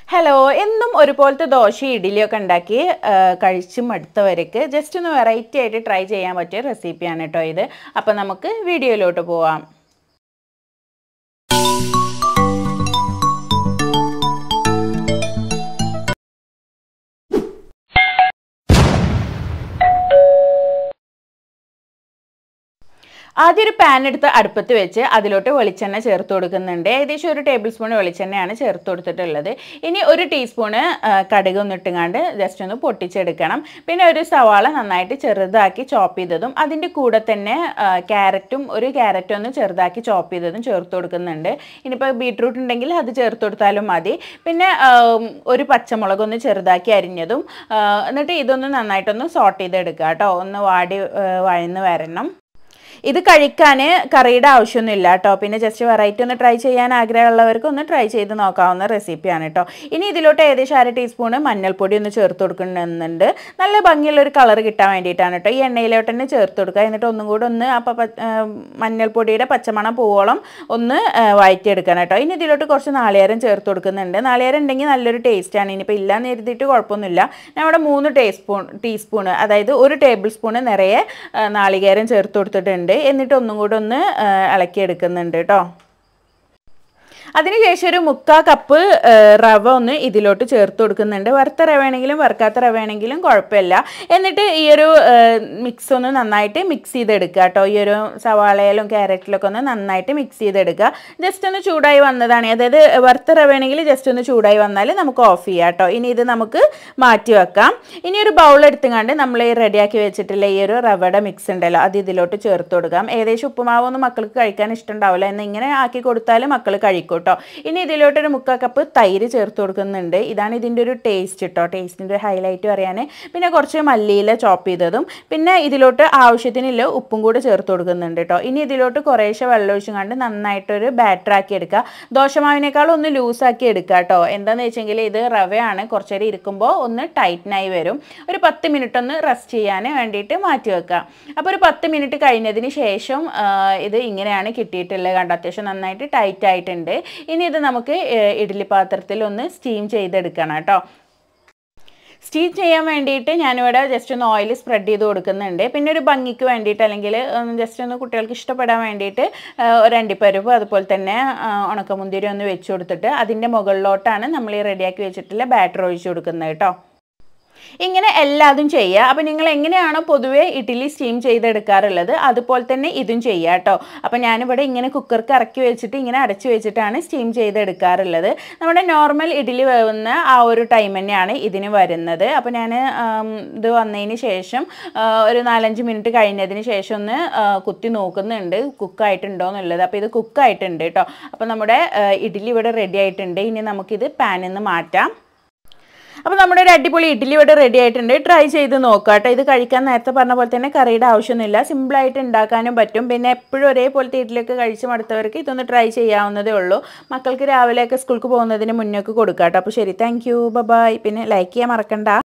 Hello, എന്നും ഒരുപോലത്തെ ദോശയും ഇഡ്ഡലിയൊക്കെ ഉണ്ടാക്കി കഴിച്ച് മടുത്തവർക്ക് ജസ്റ്റ് ഒന്ന് വെറൈറ്റി ആയിട്ട് ട്രൈ ചെയ്യാൻ പറ്റിയ റെസിപ്പിയാണ് കേട്ടോ ഇത്. അപ്പോൾ നമുക്ക് വീഡിയോയിലോട്ട് പോവാം. ആദ്യം ഒരു പാൻ എടുത്ത് അടുപ്പത്ത് വെച്ച് അതിലോട്ട് വെളിച്ചെണ്ണ ചേർത്ത് കൊടുക്കുന്നുണ്ട്. ഏകദേശം ഒരു ടേബിൾ സ്പൂൺ വെളിച്ചെണ്ണയാണ് ചേർത്ത് കൊടുത്തിട്ടുള്ളത്. ഇനി ഒരു ടീസ്പൂണ് കടുക് ഒന്നിട്ടുങ്ങാണ്ട് ജസ്റ്റ് ഒന്ന് പൊട്ടിച്ചെടുക്കണം. പിന്നെ ഒരു സവാള നന്നായിട്ട് ചെറുതാക്കി ചോപ്പ് ചെയ്തതും അതിൻ്റെ കൂടെ തന്നെ ഒരു ക്യാരറ്റും ഒന്ന് ചെറുതാക്കി ചോപ്പ് ചെയ്തതും ചേർത്ത് കൊടുക്കുന്നുണ്ട്. ഇനിയിപ്പോൾ ബീട്രൂട്ട് ഉണ്ടെങ്കിൽ അത് ചേർത്ത് കൊടുത്താലും മതി. പിന്നെ ഒരു പച്ചമുളക് ഒന്ന് ചെറുതാക്കി അരിഞ്ഞതും എന്നിട്ട് ഇതൊന്ന് നന്നായിട്ടൊന്ന് സോട്ട് ചെയ്തെടുക്കുക കേട്ടോ. ഒന്ന് വഴന്ന് വരണം. ഇത് കഴിക്കാൻ കറിയുടെ ആവശ്യമൊന്നുമില്ല കേട്ടോ. പിന്നെ ജസ്റ്റ് വെറൈറ്റി ഒന്ന് ട്രൈ ചെയ്യാൻ ആഗ്രഹമുള്ളവർക്ക് ഒന്ന് ട്രൈ ചെയ്ത് നോക്കാവുന്ന റെസിപ്പിയാണ് കേട്ടോ. ഇനി ഇതിലോട്ട് ഏകദേശം 1/2 ടീസ്പൂണ് മഞ്ഞൾപ്പൊടി ഒന്ന് ചേർത്ത് കൊടുക്കുന്നുണ്ട്. നല്ല ഭംഗിയുള്ളൊരു കളർ കിട്ടാൻ വേണ്ടിയിട്ടാണ് കേട്ടോ. ഈ എണ്ണയിലോട്ട് തന്നെ ചേർത്ത് കൊടുക്കുക. എന്നിട്ട് ഒന്നും കൂടെ ഒന്ന് മഞ്ഞൾപ്പൊടിയുടെ പച്ചമണം പോവോളം ഒന്ന് വഴറ്റിയെടുക്കണം കേട്ടോ. ഇനി ഇതിലോട്ട് കുറച്ച് നാളികേരം ചേർത്ത് കൊടുക്കുന്നുണ്ട്. നാളികേരം ഉണ്ടെങ്കിൽ നല്ലൊരു ടേസ്റ്റാണ്. ഇനിയിപ്പോൾ ഇല്ലാന്ന് എഴുതിയിട്ട് കുഴപ്പമൊന്നുമില്ല. ഞാൻ ഇവിടെ 3 ടീസ്പൂണ് അതായത് 1 ടേബിൾ സ്പൂണ് നിറയെ നാളികേരം ചേർത്ത് കൊടുത്തിട്ടുണ്ട്. എന്നിട്ട് ഒന്നും കൂടെ ഒന്ന് ഇളക്കിയെടുക്കുന്നുണ്ട് കേട്ടോ. അതിനുശേഷം ഒരു 1/4 കപ്പ് റവ ഒന്ന് ഇതിലോട്ട് ചേർത്ത് കൊടുക്കുന്നുണ്ട്. വറുത്ത റവ ആണെങ്കിലും വറുക്കാത്ത റവ ആണെങ്കിലും കുഴപ്പമില്ല. എന്നിട്ട് ഈ ഒരു മിക്സ് ഒന്ന് നന്നായിട്ട് മിക്സ് ചെയ്തെടുക്കുക കേട്ടോ. ഈ ഒരു സവാളയിലും ക്യാരറ്റിലൊക്കെ ഒന്ന് നന്നായിട്ട് മിക്സ് ചെയ്തെടുക്കുക. ജസ്റ്റ് ഒന്ന് ചൂടായി വന്നതാണ്. അതായത് വറുത്ത റവ ആണെങ്കിൽ ജസ്റ്റ് ഒന്ന് ചൂടായി വന്നാൽ നമുക്ക് ഓഫ് ചെയ്യാം കേട്ടോ. ഇനി ഇത് നമുക്ക് മാറ്റി വെക്കാം. ഇനി ഒരു ബൗൾ എടുത്തുകൊണ്ട് നമ്മൾ റെഡിയാക്കി വെച്ചിട്ടുള്ള ഈ ഒരു റവയുടെ മിക്സ് ഉണ്ടല്ലോ അത് ഇതിലോട്ട് ചേർത്ത് കൊടുക്കാം. ഏകദേശം ഉപ്പുമാവൊന്നും മക്കൾക്ക് കഴിക്കാൻ ഇഷ്ടമുണ്ടാവില്ല. എന്ന് ഇങ്ങനെ ആക്കി കൊടുത്താൽ മക്കൾ കഴിക്കും കേട്ടോ. ഇനി ഇതിലോട്ടൊരു 1/4 കപ്പ് തൈര് ചേർത്ത് കൊടുക്കുന്നുണ്ട്. ഇതാണ് ഇതിൻ്റെ ഒരു ടേസ്റ്റ് കേട്ടോ. ടേസ്റ്റിൻ്റെ ഒരു ഹൈലൈറ്റ് പറയാൻ. പിന്നെ കുറച്ച് മല്ലിയില ചോപ്പ് ചെയ്തതും പിന്നെ ഇതിലോട്ട് ആവശ്യത്തിനുള്ള ഉപ്പും കൂടെ ചേർത്ത് കൊടുക്കുന്നുണ്ട് കേട്ടോ. ഇനി ഇതിലോട്ട് കുറേശ്ശെ വെള്ളം ഒഴിച്ചും കണ്ട് നന്നായിട്ടൊരു ബാറ്റർ ആക്കി എടുക്കുക. ദോശമാവിനേക്കാളും ഒന്ന് ലൂസാക്കി എടുക്കുക കേട്ടോ. എന്താണെന്ന് വെച്ചെങ്കിൽ ഇത് റവയാണ്. കുറച്ച് നേരം ഇരിക്കുമ്പോൾ ഒന്ന് ടൈറ്റനായി വരും. ഒരു 10 മിനിറ്റ് ഒന്ന് റെസ്റ്റ് ചെയ്യാൻ വേണ്ടിയിട്ട് മാറ്റി വെക്കുക. അപ്പോൾ ഒരു 10 മിനിറ്റ് കഴിഞ്ഞതിന് ശേഷം ഇത് ഇങ്ങനെയാണ് കിട്ടിയിട്ടുള്ളത്. കണ്ടോ, അത്യാവശ്യം നന്നായിട്ട് ടൈറ്റ് ആയിട്ടുണ്ട്. ഇനി ഇത് നമുക്ക് ഇഡ്ഡലി പാത്രത്തിൽ ഒന്ന് സ്റ്റീം ചെയ്തെടുക്കണം കേട്ടോ. സ്റ്റീം ചെയ്യാൻ വേണ്ടിയിട്ട് ഞാനിവിടെ ജസ്റ്റ് ഒന്ന് ഓയിൽ സ്പ്രെഡ് ചെയ്ത് കൊടുക്കുന്നുണ്ട്. പിന്നെ ഒരു ഭംഗിക്ക് വേണ്ടിയിട്ട് അല്ലെങ്കിൽ ജസ്റ്റ് ഒന്ന് കുട്ടികൾക്ക് ഇഷ്ടപ്പെടാൻ വേണ്ടിയിട്ട് ഒരു അണ്ടിപ്പരിപ്പ് അതുപോലെ തന്നെ ഉണക്കമുന്തിരി ഒന്ന് വെച്ച് കൊടുത്തിട്ട് അതിൻ്റെ മുകളിലോട്ടാണ് നമ്മൾ ഈ റെഡിയാക്കി വെച്ചിട്ടുള്ള ബാറ്റർ ഒഴിച്ച് കൊടുക്കുന്നത് കേട്ടോ. ഇങ്ങനെ എല്ലാതും ചെയ്യുക. അപ്പോൾ നിങ്ങൾ എങ്ങനെയാണോ പൊതുവേ ഇഡ്ഡലി സ്റ്റീം ചെയ്തെടുക്കാറുള്ളത് അതുപോലെ തന്നെ ഇതും ചെയ്യുക കേട്ടോ. അപ്പോൾ ഞാനിവിടെ ഇങ്ങനെ കുക്കർക്ക് ഇറക്കി വെച്ചിട്ട് ഇങ്ങനെ അടച്ചു വെച്ചിട്ടാണ് സ്റ്റീം ചെയ്തെടുക്കാറുള്ളത്. നമ്മുടെ നോർമൽ ഇഡ്ഡലി വേവുന്ന ആ ഒരു ടൈം തന്നെയാണ് ഇതിന് വരുന്നത്. അപ്പോൾ ഞാൻ ഇത് വന്നതിന് ശേഷം ഒരു 4-5 മിനിറ്റ് കഴിഞ്ഞതിന് ശേഷം ഒന്ന് കുത്തി നോക്കുന്നുണ്ട് കുക്കായിട്ടുണ്ടോ എന്നുള്ളത്. അപ്പോൾ ഇത് കുക്കായിട്ടുണ്ട് കേട്ടോ. അപ്പോൾ നമ്മുടെ ഇഡ്ഡലി ഇവിടെ റെഡി ആയിട്ടുണ്ട്. ഇനി നമുക്കിത് പാനിൽ നിന്ന് മാറ്റാം. അപ്പോൾ നമ്മുടെ ഒരു അടിപൊളി ഇഡ്ഡലി ഇവിടെ റെഡി ആയിട്ടുണ്ട്. ട്രൈ ചെയ്ത് നോക്കുക കേട്ടോ. ഇത് കഴിക്കാൻ നേരത്തെ പറഞ്ഞ പോലെ തന്നെ കറിയുടെ ആവശ്യമൊന്നുമില്ല. സിമ്പിളായിട്ട് ഉണ്ടാക്കാനും പറ്റും. പിന്നെ എപ്പോഴും ഒരേപോലത്തെ ഇഡ്ഡലിയൊക്കെ കഴിച്ച് മടുത്തവർക്ക് ഇതൊന്ന് ട്രൈ ചെയ്യാവുന്നതേ ഉള്ളൂ. മക്കൾക്ക് രാവിലെയൊക്കെ സ്കൂൾക്ക് പോകുന്നതിന് മുന്നേ കൊടുക്കുക കേട്ടോ. അപ്പോൾ ശരി, താങ്ക് യു, ബൈ. പിന്നെ ലൈക്ക് ചെയ്യാൻ മറക്കണ്ട.